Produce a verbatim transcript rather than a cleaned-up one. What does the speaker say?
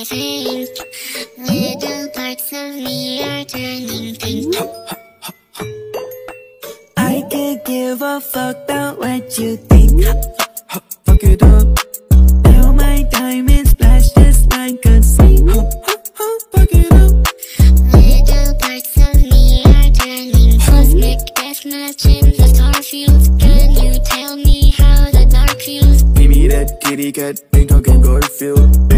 think little parts of me are turning pink. I could give a fuck about what you think. Fuck it up. Now my diamonds flash just like a sink. Fuck it up. Little parts of me are turning cosmic deathmatch in the starfield. Can you tell me how the dark feels? Give me that kitty cat, ain't talking Garfield.